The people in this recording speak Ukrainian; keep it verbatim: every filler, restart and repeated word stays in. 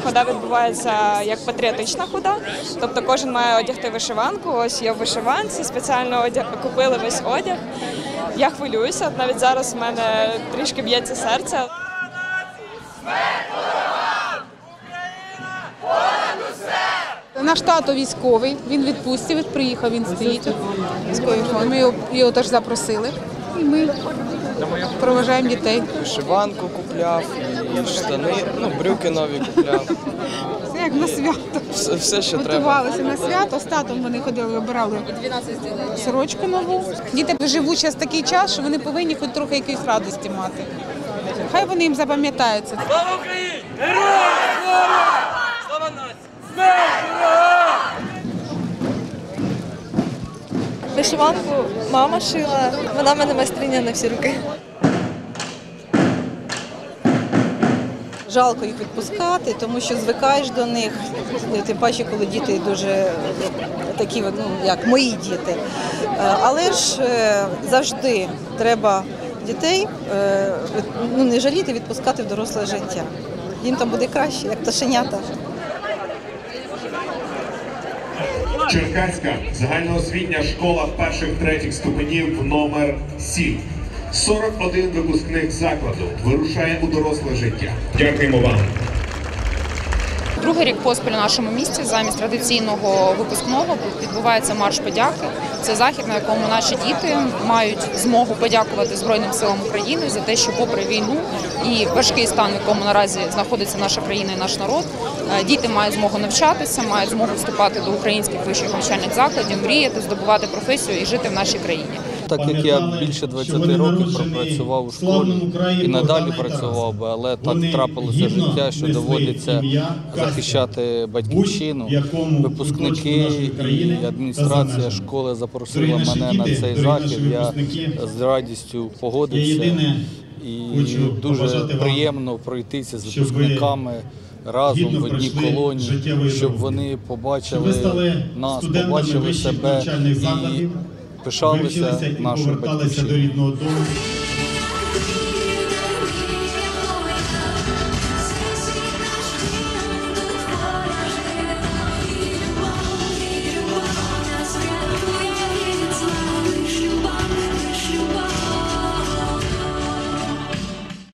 хода відбувається як патріотична хода, тобто кожен має одягти вишиванку. Ось я в вишиванці, спеціально одяг, купили весь одяг. Я хвилююся, от навіть зараз в мене трішки б'ється серце. Наш тато військовий, він відпустив, приїхав, він стоїть у військовій формі. Ми його, його теж запросили. І ми проважаємо дітей. Вишиванку купляв, і штани, ну, брюки нові купляв. Це як на свято. Все, все що треба. Готувалися на свято, з татом вони ходили, вибирали сорочку нову. Діти живуть зараз такий час, що вони повинні хоч трохи якоїсь радості мати. Хай вони їм запам'ятаються. Слава Україні! Героям слава! Слава нації! Смерть ворогам! Вишиванку мама шила, вона в мене майстриня на всі руки. Жалко їх відпускати, тому що звикаєш до них, тим паче, коли діти дуже такі, ну, як мої діти. Але ж завжди треба дітей, ну, не жаліти, відпускати в доросле життя. Їм там буде краще, як пташенята. Черкаська загальноосвітня школа перших-третіх ступенів номер сім. сорок один випускник закладу вирушає у доросле життя. Дякуємо вам. Другий рік поспіль у нашому місті замість традиційного випускного відбувається марш подяки. Це захід, на якому наші діти мають змогу подякувати Збройним силам України за те, що попри війну і важкий стан, в якому наразі знаходиться наша країна і наш народ, діти мають змогу навчатися, мають змогу вступати до українських вищих навчальних закладів, мріяти, здобувати професію і жити в нашій країні. Так як я більше двадцяти років пропрацював у школі і надалі працював би, але так трапилося життя, що доводиться захищати батьківщину. Випускники і адміністрація школи запросила мене на цей захід. Я з радістю погодився і дуже приємно пройтися з випускниками разом в одній колоні, щоб вони побачили нас, побачили себе і пишалися нашою батьківщиною.